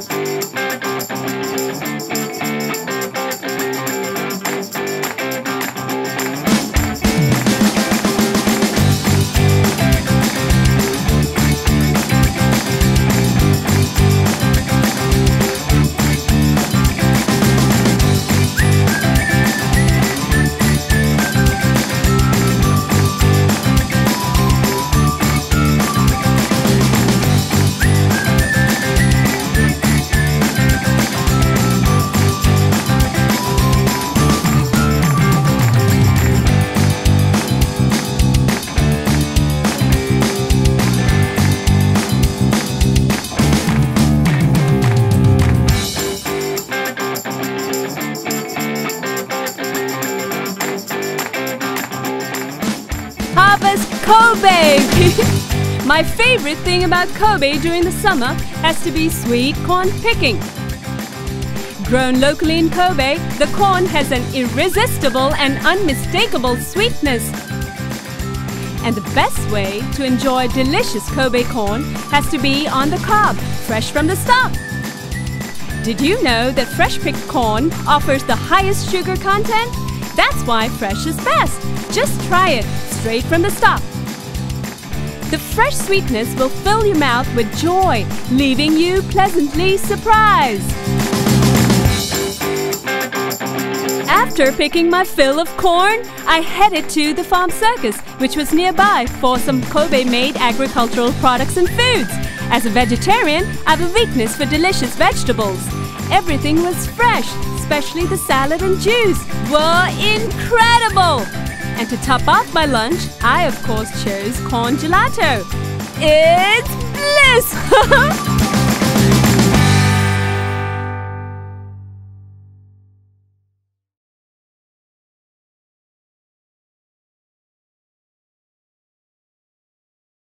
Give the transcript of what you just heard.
Harvest Kobe! My favorite thing about Kobe during the summer has to be sweet corn picking. Grown locally in Kobe, the corn has an irresistible and unmistakable sweetness. And the best way to enjoy delicious Kobe corn has to be on the cob, fresh from the stalk. Did you know that fresh-picked corn offers the highest sugar content? That's why fresh is best. Just try it, straight from the stalk. The fresh sweetness will fill your mouth with joy, leaving you pleasantly surprised. After picking my fill of corn, I headed to the farm circus, which was nearby, for some Kobe-made agricultural products and foods. As a vegetarian, I have a weakness for delicious vegetables. Everything was fresh, especially the salad and juice were incredible. And to top off my lunch, I of course chose corn gelato. It's bliss!